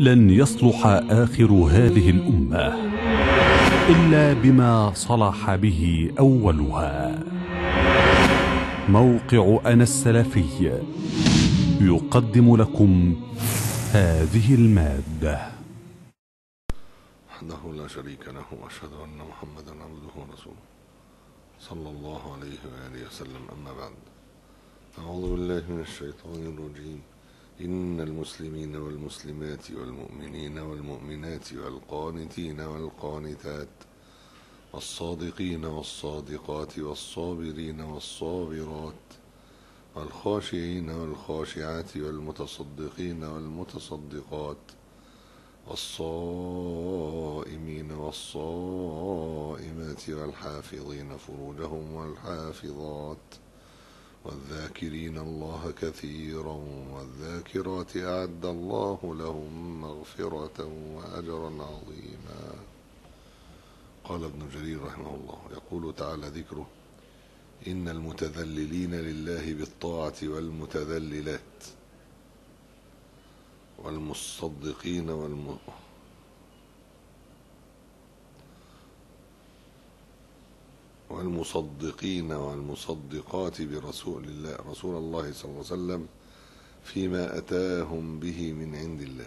لن يصلح آخر هذه الأمة إلا بما صلح به أولها. موقع أنا السلفي يقدم لكم هذه المادة. وحده لا شريك له، وأشهد أن محمدا عبده ورسوله صلى الله عليه وآله وسلم. أما بعد، أعوذ بالله من الشيطان الرجيم. إن المسلمين والمسلمات والمؤمنين والمؤمنات والقانتين والقانتات والصادقين والصادقات والصابرين والصابرات والخاشعين والخاشعات والمتصدقين والمتصدقات والصائمين والصائمات والحافظين فروجهم والحافظات والذاكرين الله كثيرا والذاكرات أعد الله لهم مغفرة وأجرا عظيما. قال ابن جرير رحمه الله، يقول تعالى ذكره: إن المتذللين لله بالطاعة والمتذللات والمصدقين والمصدقين والمصدقات برسول الله صلى الله عليه وسلم فيما أتاهم به من عند الله.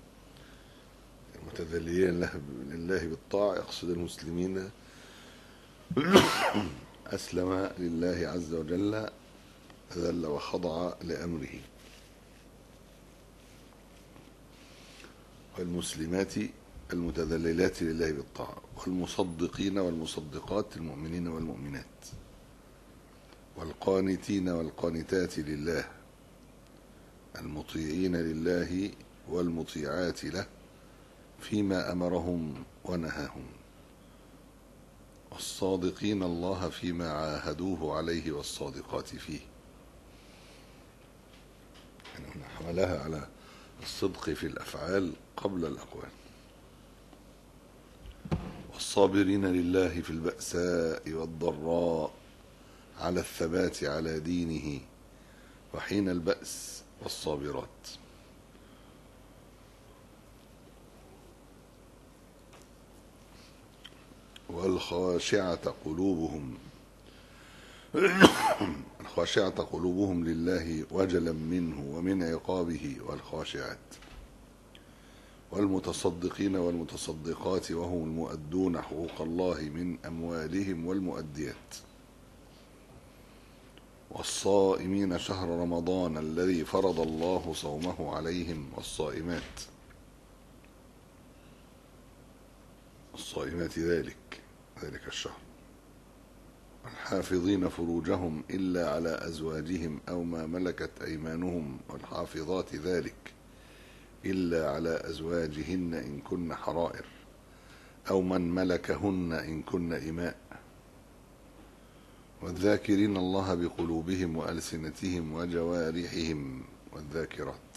المتذللين لله بالطاعة يقصد المسلمين أسلم لله عز وجل، ذل وخضع لأمره، والمسلمات المتذللات لله بالطاعة، والمصدقين والمصدقات المؤمنين والمؤمنات، والقانتين والقانتات لله المطيعين لله والمطيعات له فيما أمرهم ونهاهم، والصادقين الله فيما عاهدوه عليه والصادقات فيه. يعني حملها على الصدق في الأفعال قبل الأقوال. والصابرين لله في البأساء والضراء على الثبات على دينه وحين البأس، والصابرات. والخاشعة قلوبهم لله وجلا منه ومن عقابه، والخاشعات. والمتصدقين والمتصدقات وهم المؤدون حقوق الله من أموالهم والمؤديات. والصائمين شهر رمضان الذي فرض الله صومه عليهم، والصائمات ذلك الشهر. والحافظين فروجهم إلا على أزواجهم أو ما ملكت أيمانهم، والحافظات ذلك إلا على أزواجهن إن كن حرائر أو من ملكهن إن كن إماء. والذاكرين الله بقلوبهم وألسنتهم وجوارحهم، والذاكرات.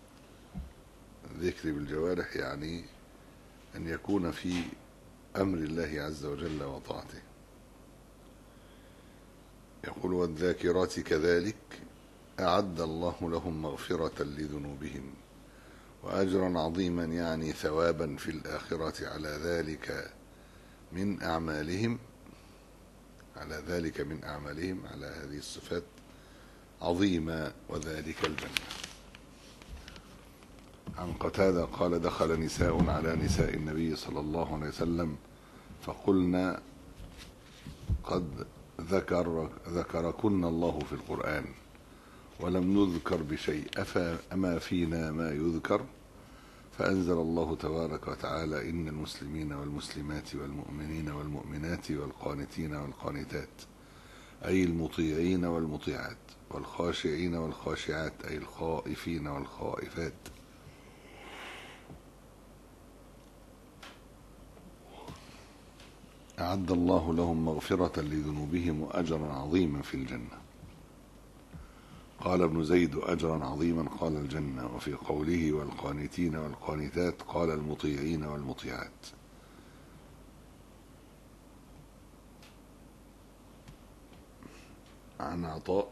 الذكر بالجوارح يعني أن يكون في أمر الله عز وجل وطاعته. يقول: والذاكرات كذلك أعد الله لهم مغفرة لذنوبهم وأجرا عظيما، يعني ثوابا في الآخرة على ذلك من أعمالهم، على هذه الصفات عظيمة، وذلك الجنة. عن قتادة قال: دخل نساء على نساء النبي صلى الله عليه وسلم فقلنا: قد ذكركن الله في القرآن ولم نذكر بشيء، أما فينا ما يذكر؟ فأنزل الله تبارك وتعالى: إن المسلمين والمسلمات والمؤمنين والمؤمنات والقانتين والقانتات، أي المطيعين والمطيعات، والخاشعين والخاشعات، أي الخائفين والخائفات، أعد الله لهم مغفرة لذنوبهم وأجرا عظيما في الجنة. قال ابن زيد: أجرا عظيما، قال الجنة. وفي قوله: والقانتين والقانتات، قال المطيعين والمطيعات. عن عطاء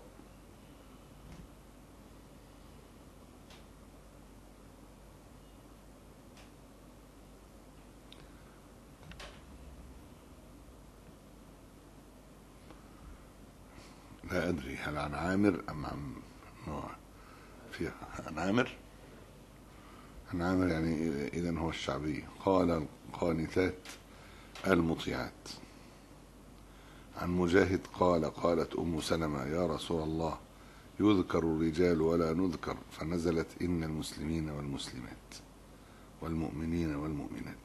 لا أدري هل عن عامر أم عن في عن عامر. عن عامر يعني إذن هو الشعبي. قال القانتات المطيعات. عن مجاهد قال قالت أم سلمة يا رسول الله يذكر الرجال ولا نذكر، فنزلت إن المسلمين والمسلمات والمؤمنين والمؤمنات.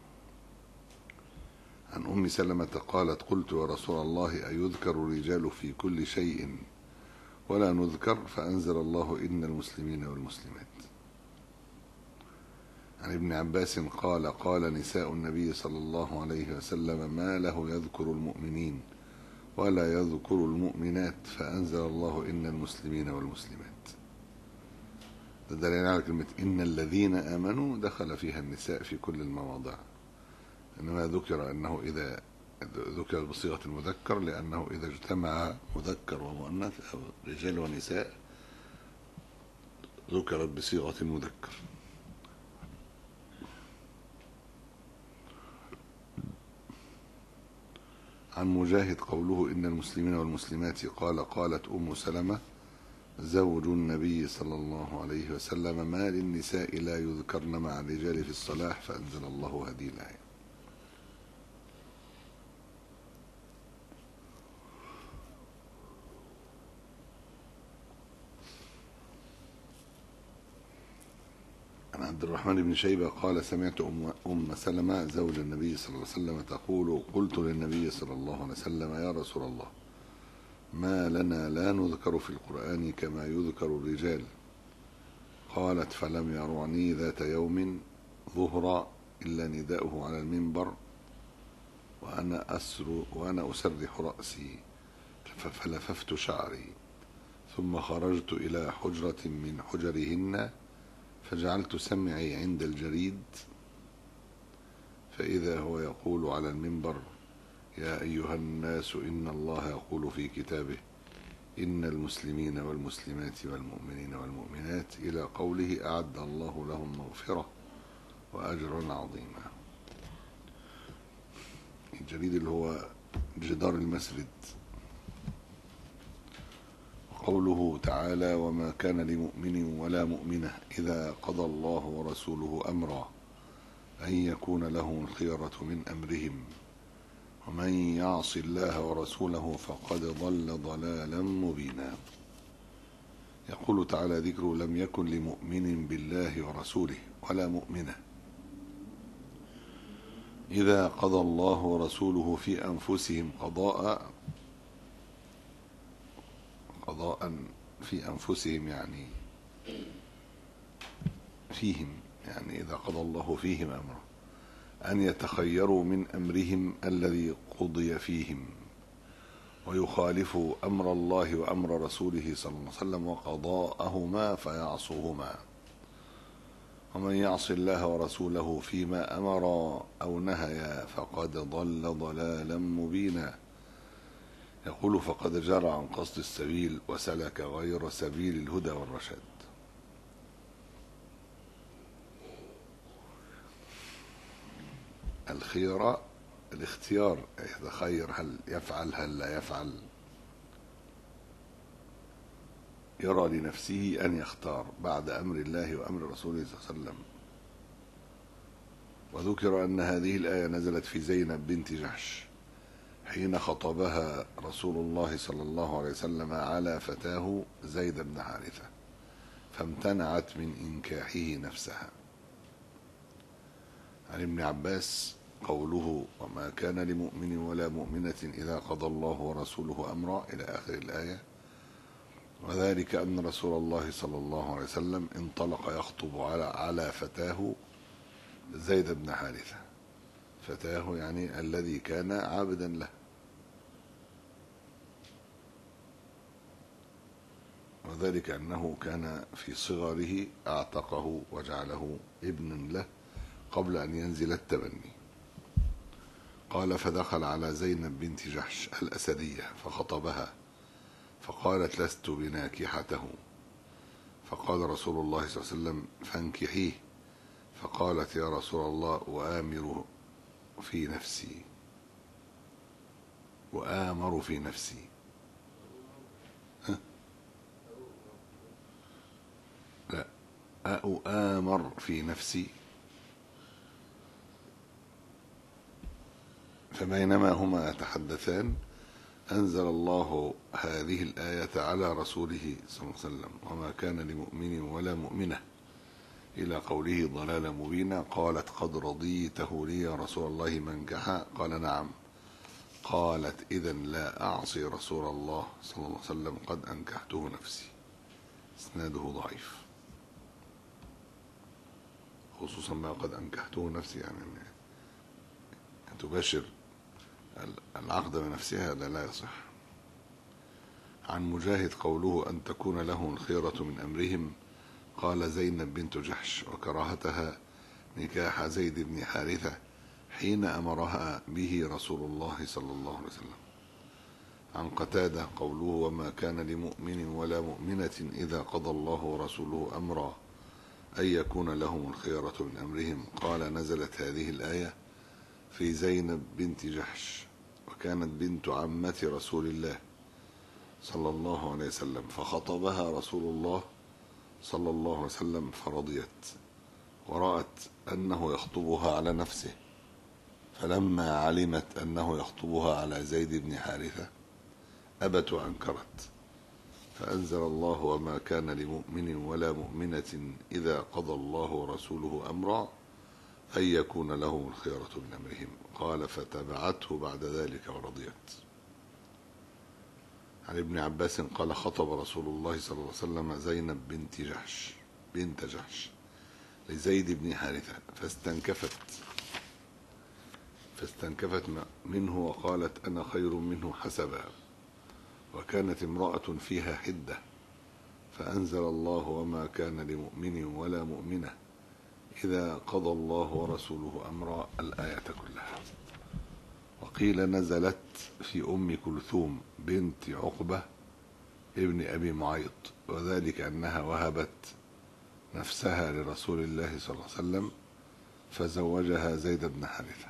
عن أم سلمة قالت قلت يا رسول الله أيذكر الرجال في كل شيء ولا نذكر، فأنزل الله إن المسلمين والمسلمات. عن ابن عباس قال قال نساء النبي صلى الله عليه وسلم ما له يذكر المؤمنين ولا يذكر المؤمنات، فأنزل الله إن المسلمين والمسلمات. ده دليل على كلمة إن الذين آمنوا دخل فيها النساء في كل المواضع، إنما ذكر أنه إذا ذكر بصيغة المذكر لأنه إذا اجتمع مذكر ومؤنث أو رجال ونساء ذكرت بصيغة المذكر. عن مجاهد قوله إن المسلمين والمسلمات قال قالت أم سلمة زوج النبي صلى الله عليه وسلم ما للنساء لا يذكرن مع الرجال في الصلاح، فأنزل الله هذه الآية. عن عبد الرحمن بن شيبة قال سمعت أم سلمة زوج النبي صلى الله عليه وسلم تقول قلت للنبي صلى الله عليه وسلم يا رسول الله ما لنا لا نذكر في القرآن كما يذكر الرجال؟ قالت فلم يرعني ذات يوم ظهرا إلا نداؤه على المنبر وأنا أسرح رأسي فلففت شعري ثم خرجت إلى حجرة من حجرهن فجعلت سمعي عند الجريد فإذا هو يقول على المنبر يا أيها الناس إن الله يقول في كتابه إن المسلمين والمسلمات والمؤمنين والمؤمنات إلى قوله أعد الله لهم مغفرة وأجرا عظيما. الجريد اللي هو جدار المسجد. قوله تعالى وما كان لمؤمن ولا مؤمنة إذا قضى الله ورسوله أمرا أن يكون لهم الخيرة من أمرهم ومن يعص الله ورسوله فقد ضل ضلالا مبينا. يقول تعالى ذكره لم يكن لمؤمن بالله ورسوله ولا مؤمنة إذا قضى الله ورسوله في أنفسهم قضاء في أنفسهم يعني فيهم، يعني إذا قضى الله فيهم أمره أن يتخيروا من أمرهم الذي قضي فيهم ويخالفوا أمر الله وأمر رسوله صلى الله عليه وسلم وقضاءهما فيعصوهما. ومن يعص الله ورسوله فيما أمر أو نهيا فقد ضل ضلالا مبينا. يقول فقد جرى عن قصد السبيل وسلك غير سبيل الهدى والرشاد. الخيرة الاختيار، يتخير هل يفعل هل لا يفعل، يرى لنفسه أن يختار بعد أمر الله وأمر رسوله صلى الله عليه وسلم. وذكر أن هذه الآية نزلت في زينب بنت جحش حين خطبها رسول الله صلى الله عليه وسلم على فتاه زيد بن حارثة فامتنعت من إنكاحه نفسها. عن ابن عباس قوله وما كان لمؤمن ولا مؤمنة إذا قضى الله ورسوله أمرا إلى آخر الآية، وذلك أن رسول الله صلى الله عليه وسلم انطلق يخطب على فتاه زيد بن حارثة. فتاه يعني الذي كان عابدا له، وذلك أنه كان في صغره أعتقه وجعله ابنا له قبل أن ينزل التبني. قال فدخل على زينب بنت جحش الأسدية فخطبها فقالت لست بناكحته، فقال رسول الله صلى الله عليه وسلم فانكحيه، فقالت يا رسول الله وآمر في نفسي أؤامر في نفسي. فبينما هما يتحدثان أنزل الله هذه الآية على رسوله صلى الله عليه وسلم: وما كان لمؤمن ولا مؤمنة، إلى قوله: ضلالا مبينا. قالت: قد رضيته لي يا رسول الله منكحا؟ قال: نعم. قالت: إذن لا أعصي رسول الله صلى الله عليه وسلم، قد أنكحته نفسي. إسناده ضعيف، خصوصا ما قد أنكحته نفسي، يعني أن تباشر العقد بنفسها، هذا لا يصح. عن مجاهد قوله: أن تكون لهم الخيرة من أمرهم. قال: زينب بنت جحش، وكراهتها نكاح زيد بن حارثة حين أمرها به رسول الله صلى الله عليه وسلم. عن قتادة قوله: وما كان لمؤمن ولا مؤمنة إذا قضى الله ورسوله أمرا أن يكون لهم الخيرة من أمرهم. قال: نزلت هذه الآية في زينب بنت جحش، وكانت بنت عمة رسول الله صلى الله عليه وسلم، فخطبها رسول الله صلى الله عليه وسلم فرضيت، ورأت أنه يخطبها على نفسه، فلما علمت أنه يخطبها على زيد بن حارثة أبت وأنكرت، فأنزل الله: وما كان لمؤمن ولا مؤمنة إذا قضى الله ورسوله أمرا أن يكون لهم الخيرة من أمرهم. قال: فتبعته بعد ذلك ورضيت. عن ابن عباس قال: خطب رسول الله صلى الله عليه وسلم زينب بنت جحش لزيد بن حارثة، فاستنكفت منه وقالت: أنا خير منه حسبا، وكانت امرأة فيها حدة، فأنزل الله: وما كان لمؤمن ولا مؤمنة إذا قضى الله ورسوله أمرا، الآية كلها. وقيل نزلت في أم كلثوم بنت عقبة ابن أبي معيط، وذلك أنها وهبت نفسها لرسول الله صلى الله عليه وسلم فزوجها زيد بن حارثة.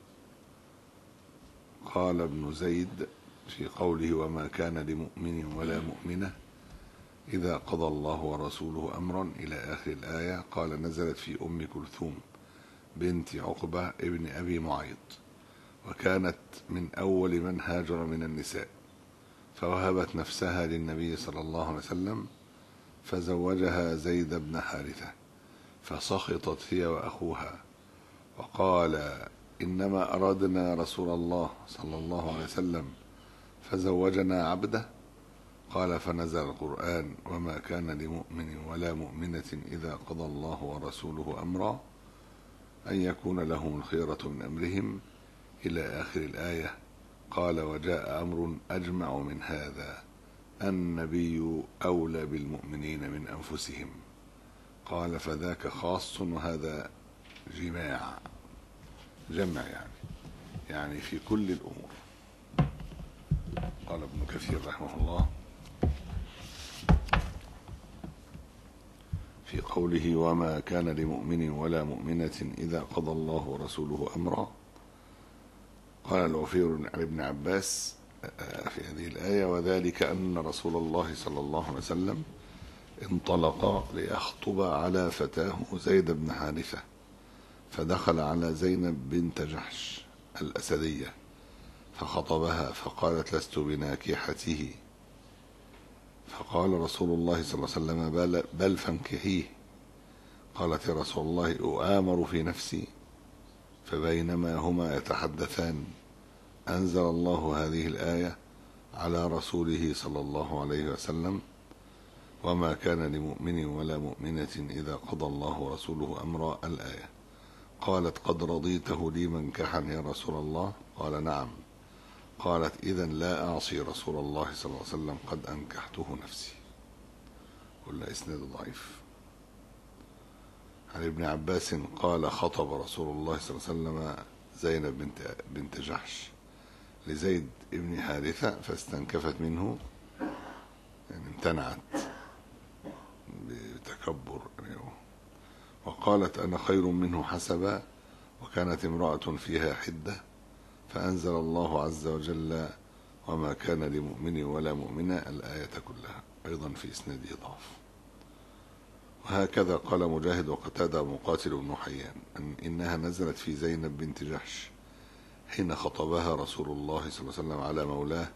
قال ابن زيد في قوله: وما كان لمؤمن ولا مؤمنة إذا قضى الله ورسوله أمرا إلى آخر الآية، قال: نزلت في أم كلثوم بنت عقبة ابن أبي معيط، وكانت من أول من هاجر من النساء، فوهبت نفسها للنبي صلى الله عليه وسلم فزوجها زيد بن حارثة، فسخطت هي وأخوها، وقال: إنما أرادنا رسول الله صلى الله عليه وسلم فزوجنا عبده. قال: فنزل القرآن: وما كان لمؤمن ولا مؤمنة إذا قضى الله ورسوله أمرا أن يكون لهم الخيرة من أمرهم، إلى آخر الآية. قال: وجاء أمر أجمع من هذا: النبي أولى بالمؤمنين من أنفسهم. قال: فذاك خاص وهذا جمع يعني في كل الأمور. قال ابن كثير رحمه الله في قوله: وما كان لمؤمن ولا مؤمنة إذا قضى الله ورسوله أمرا، قال العفير عن ابن عباس في هذه الآية: وذلك أن رسول الله صلى الله عليه وسلم انطلق ليخطب على فتاه زيد بن حارثة، فدخل على زينب بنت جحش الأسدية فخطبها، فقالت: لست بناكحته. فقال رسول الله صلى الله عليه وسلم: بل فانكحيه. قالت: يا رسول الله، أؤامر في نفسي. فبينما هما يتحدثان أنزل الله هذه الآية على رسوله صلى الله عليه وسلم: وما كان لمؤمن ولا مؤمنة إذا قضى الله ورسوله أمرا، الآية. قالت: قد رضيته لي منكحا يا رسول الله؟ قال: نعم. قالت: إذن لا أعصي رسول الله صلى الله عليه وسلم، قد أنكحته نفسي. قلنا إسناد ضعيف. عن ابن عباس قال: خطب رسول الله صلى الله عليه وسلم زينب بنت جحش لزيد بن حارثة، فاستنكفت منه، يعني امتنعت بتكبر، وقالت: أنا خير منه حسبا، وكانت امرأة فيها حدة، فأنزل الله عز وجل: وما كان لمؤمن ولا مؤمنة، الآية كلها، أيضا في إسناده ضعف. وهكذا قال مجاهد وقتادة ومقاتل بن حيان إنها نزلت في زينب بنت جحش حين خطبها رسول الله صلى الله عليه وسلم على مولاه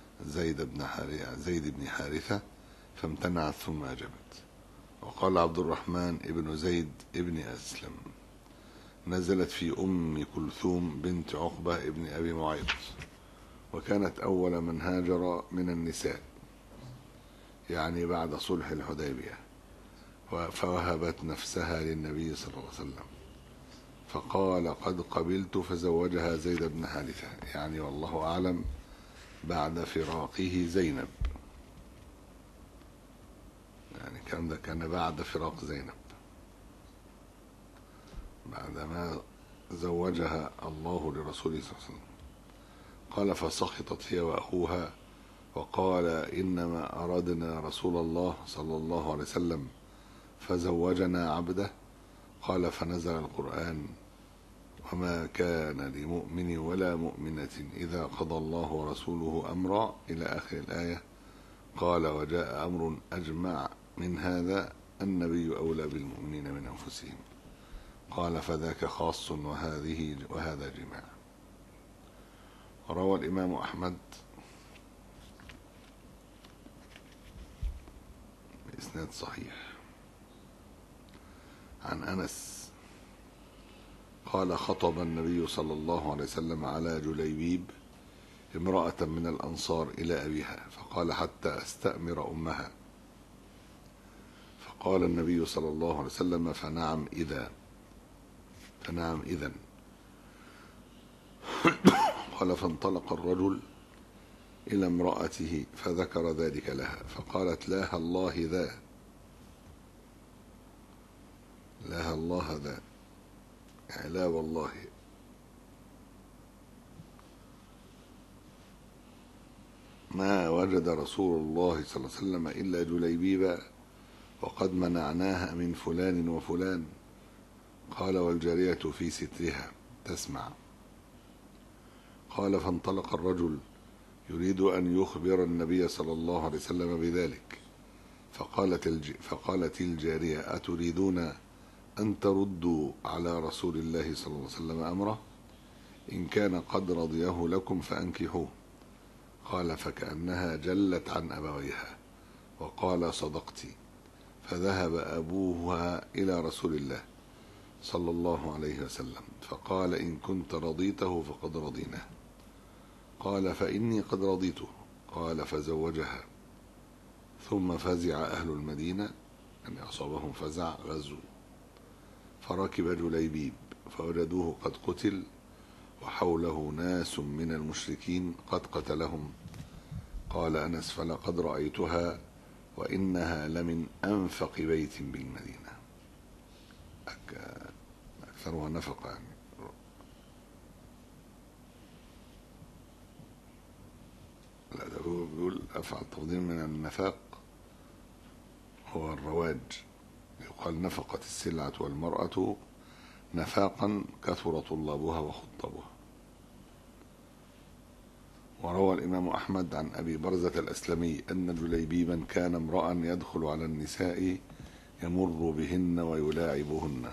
زيد بن حارثة فامتنعت ثم أجابت. وقال عبد الرحمن ابن زيد ابن أسلم نزلت في أم كلثوم بنت عقبة ابن أبي معيط، وكانت أول من هاجر من النساء، يعني بعد صلح الحديبية، فوهبت نفسها للنبي صلى الله عليه وسلم فقال قد قبلت، فزوجها زيد بن حارثة، يعني والله أعلم بعد فراقه زينب، يعني كان بعد فراق زينب، بعدما زوجها الله لرسوله صلى الله عليه وسلم. قال فسخطت هي وأخوها وقال إنما أرادنا رسول الله صلى الله عليه وسلم فزوجنا عبده. قال فنزل القرآن وما كان لمؤمن ولا مؤمنة إذا قضى الله ورسوله أمرا إلى آخر الآية. قال وجاء أمر أجمع من هذا النبي أولى بالمؤمنين من أنفسهم. قال فذاك خاص وهذا جماع. روى الإمام أحمد بإسناد صحيح عن أنس قال خطب النبي صلى الله عليه وسلم على جليبيب امرأة من الأنصار إلى أبيها فقال حتى أستأمر أمها، فقال النبي صلى الله عليه وسلم فنعم إذن. قال فانطلق الرجل إلى امرأته فذكر ذلك لها فقالت لا الله ذا، يعني لا والله. ما وجد رسول الله صلى الله عليه وسلم إلا جليبيبا وقد منعناها من فلان وفلان. قال والجارية في سترها تسمع. قال فانطلق الرجل يريد أن يخبر النبي صلى الله عليه وسلم بذلك فقالت الجارية أتريدون أن تردوا على رسول الله صلى الله عليه وسلم أمره؟ إن كان قد رضيه لكم فأنكحوه. قال فكأنها جلت عن أبويها وقال صدقت. فذهب أبوها إلى رسول الله صلى الله عليه وسلم فقال إن كنت رضيته فقد رضيناه. قال فإني قد رضيته. قال فزوجها. ثم فزع أهل المدينة، يعني أصابهم فزع غزو، فركب جليبيب فوجدوه قد قتل وحوله ناس من المشركين قد قتلهم. قال أنس فلقد رأيتها وإنها لمن أنفق بيت بالمدينة، أكثرها نفقة، يعني لا ده هو بيقول أفعل تفضيل من النفاق هو الرواج، يقال نفقت السلعة والمرأة نفاقا كثر طلابها وخطبها. وروى الإمام أحمد عن أبي برزة الأسلمي أن جليبيبا كان امرأ يدخل على النساء يمر بهن ويلاعبهن.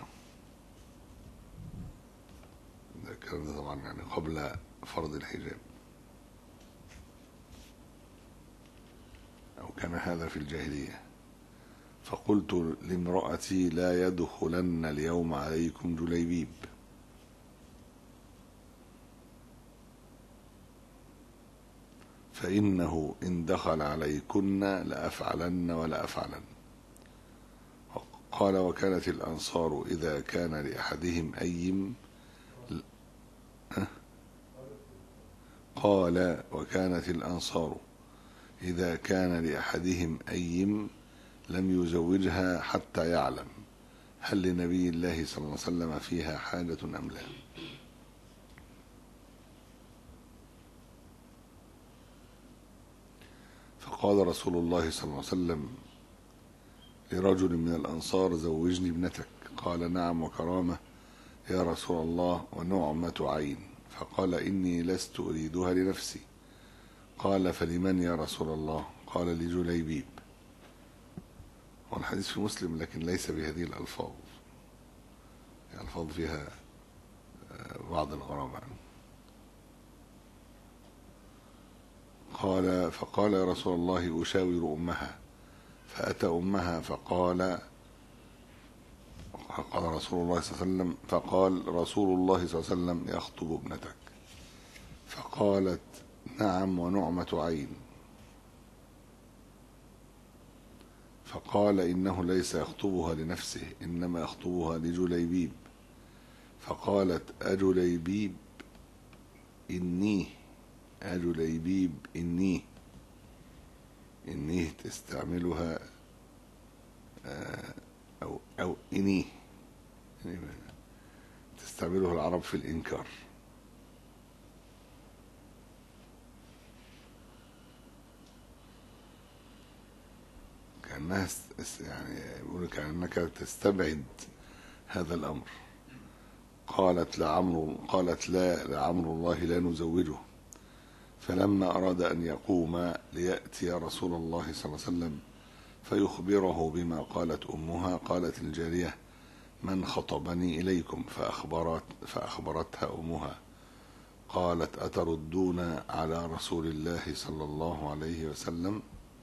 ده الكلام ده طبعا يعني قبل فرض الحجاب، أو كان هذا في الجاهلية. فقلت لامرأتي لا يدخلن اليوم عليكم جليبيب، فإنه إن دخل عليكن لأفعلن ولا أفعلن. قال وكانت الأنصار إذا كان لأحدهم أيم قال وكانت الأنصار إذا كان لأحدهم أيم لم يزوجها حتى يعلم هل لنبي الله صلى الله عليه وسلم فيها حاجة أم لا. فقال رسول الله صلى الله عليه وسلم لرجل من الأنصار زوجني ابنتك. قال نعم وكرامة يا رسول الله ونعمة عين. فقال إني لست أريدها لنفسي. قال فلمن يا رسول الله؟ قال لجليبيب. والحديث في مسلم لكن ليس بهذه الألفاظ، يعني الألفاظ فيها بعض الغرابة عنه. فقال يا رسول الله أشاور أمها، فأتى أمها فقال رسول الله صلى الله عليه وسلم، فقال رسول الله صلى الله عليه وسلم يخطب ابنتك، فقالت نعم ونعمة عين. فقال إنه ليس يخطبها لنفسه إنما يخطبها لجليبيب. فقالت أجليبيب إنيه، أجليبيب إنيه، إنيه تستعملها أو إنيه تستعمله العرب في الإنكار. كأنها يعني يقول كأنك تستبعد هذا الأمر. قالت لا لعمر الله لا نزوجه. فلما أراد أن يقوم ليأتي رسول الله صلى الله عليه وسلم فيخبره بما قالت أمها، قالت الجارية من خطبني إليكم؟ فأخبرتها أمها قالت أتردون على رسول الله صلى الله عليه وسلم؟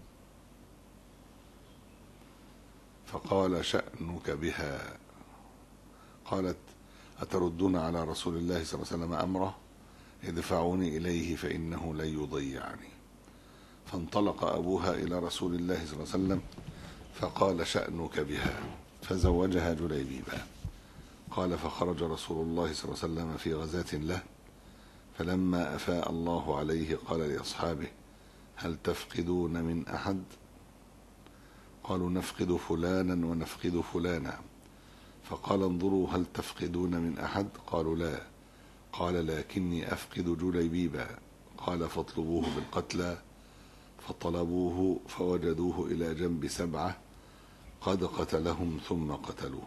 فقال شأنك بها. قالت أتردون على رسول الله صلى الله عليه وسلم أمره؟ ادفعوني إليه فإنه لن يضيعني. فانطلق أبوها إلى رسول الله صلى الله عليه وسلم فقال شأنك بها، فزوجها جليبيبا. قال فخرج رسول الله صلى الله عليه وسلم في غزاة له، فلما أفاء الله عليه قال لأصحابه هل تفقدون من أحد؟ قالوا نفقد فلانا ونفقد فلانا. فقال انظروا هل تفقدون من أحد؟ قالوا لا. قال لكني أفقد جليبيبا. قال فاطلبوه بالقتلى. فطلبوه فوجدوه إلى جنب 7 قد قتلهم ثم قتلوه،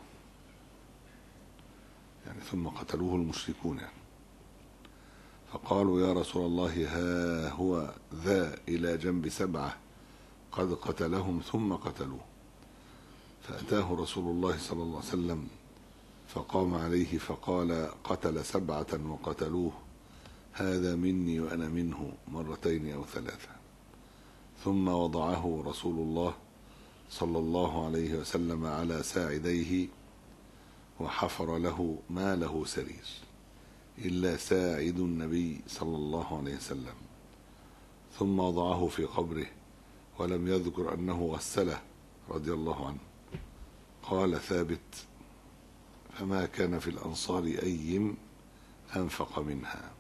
يعني ثم قتلوه المشركون يعني. فقالوا يا رسول الله ها هو ذا إلى جنب 7 قد قتلهم ثم قتلوه. فأتاه رسول الله صلى الله عليه وسلم فقام عليه فقال قتل 7 وقتلوه، هذا مني وأنا منه 2 أو 3. ثم وضعه رسول الله صلى الله عليه وسلم على ساعديه وحفر له ما له سرير إلا ساعد النبي صلى الله عليه وسلم، ثم وضعه في قبره ولم يذكر أنه غسله رضي الله عنه. قال ثابت فما كان في الأنصار أيم أنفق منها.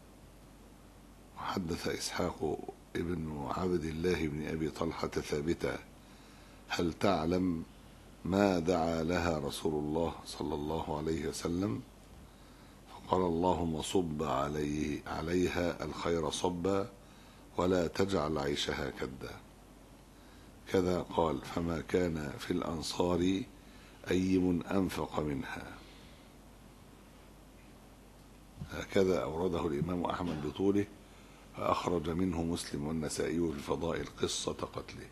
وحدث إسحاق ابن عبد الله بن أبي طلحة ثابتا هل تعلم ما دعا لها رسول الله صلى الله عليه وسلم؟ فقال اللهم صب عليها الخير صبا ولا تجعل عيشها كدا. كذا قال فما كان في الأنصار أيم أنفق منها. هكذا أورده الإمام أحمد بطوله، فأخرج منه مسلم والنسائي في الفضائل قصة قتله.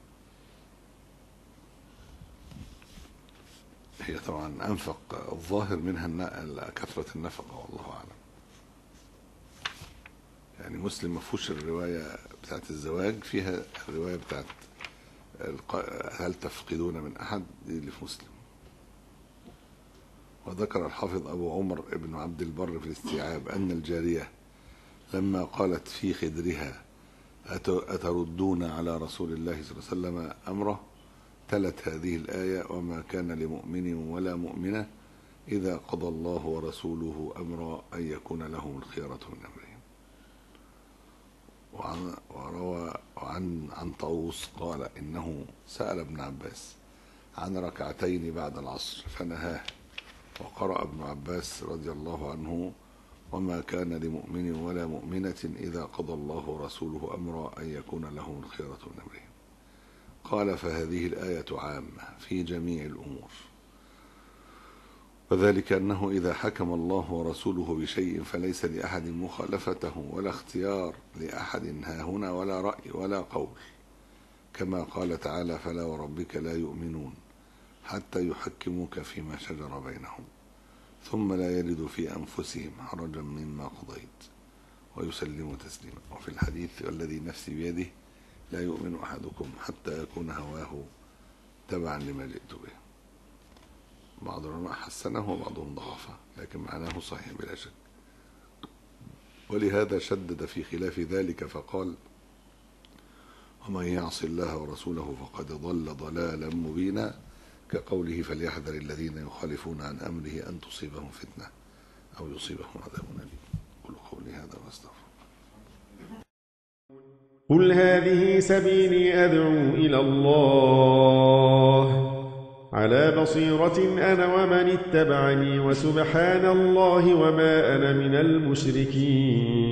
هي طبعا أنفق الظاهر منها كثرة النفقة والله أعلم. يعني مسلم مفهوش الرواية بتاعت الزواج، فيها الرواية بتاعت هل تفقدون من أحد دي اللي في مسلم. وذكر الحافظ أبو عمر ابن عبد البر في الاستيعاب أن الجارية لما قالت في خدرها أتردون على رسول الله صلى الله عليه وسلم أمره تلت هذه الآية وما كان لمؤمن ولا مؤمنة إذا قضى الله ورسوله أمرا أن يكون لهم الخيرة من أمرهم. وروى عن طاووس قال إنه سأل ابن عباس عن ركعتين بعد العصر فنهاه، وقرأ ابن عباس رضي الله عنه وما كان لمؤمن ولا مؤمنة إذا قضى الله ورسوله أمرا أن يكون لهم الخيرة من أمرهم. قال فهذه الآية عامة في جميع الأمور، وذلك أنه إذا حكم الله ورسوله بشيء فليس لأحد مخالفته ولا اختيار لأحد هاهنا ولا رأي ولا قول، كما قال تعالى فلا وربك لا يؤمنون حتى يحكموك فيما شجر بينهم ثم لا يجدوا في أنفسهم حرجا مما قضيت ويسلموا تسليما. وفي الحديث والذي نفسي بيده لا يؤمن أحدكم حتى يكون هواه تبعا لما جئت به. بعض العلماء حسنه وبعضهم ضعفه، لكن معناه صحيح بلا شك. ولهذا شدد في خلاف ذلك فقال: ومن يعص الله ورسوله فقد ضل ضلالا مبينا، كقوله: فليحذر الذين يخالفون عن أمره أن تصيبهم فتنة أو يصيبهم عذاب أليم. قل قولي هذا واستغفر. قل هذه سبيلي أدعو إلى الله على بصيرة أنا ومن اتبعني، وسبحان الله وما أنا من المشركين.